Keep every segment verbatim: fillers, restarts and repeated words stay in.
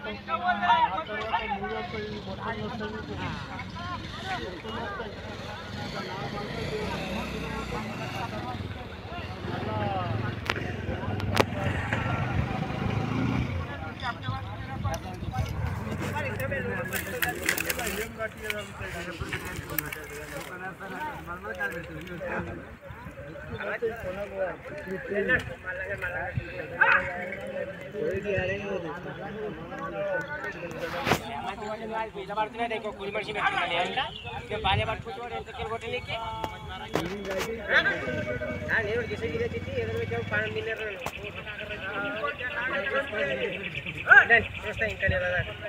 देखो कोई मशीन बाले बात कुछ और होटल लेके हां नहीं और किसी की रहती थी इधर में क्या पानी मिल रहा है डन दोस्त इनका ले रहा है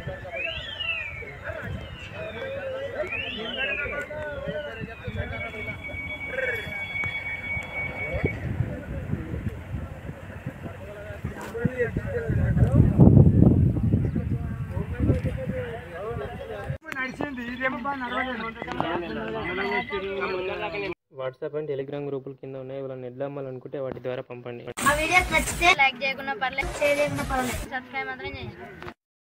వాట్సాప్ అండ్ టెలిగ్రామ్ గ్రూపుల కింద ఉన్నాయి. వాళ్ళని ఎడ్లు అమ్మాలనుకుంటే వాటి ద్వారా పంపండి. ఆ వీడియోస్ నచ్చితే లైక్ చేయకుండా పర్లేదు, షేర్ చేయకుండా పర్లేదు, సబ్స్క్రైబ్ మాత్రం చేయండి.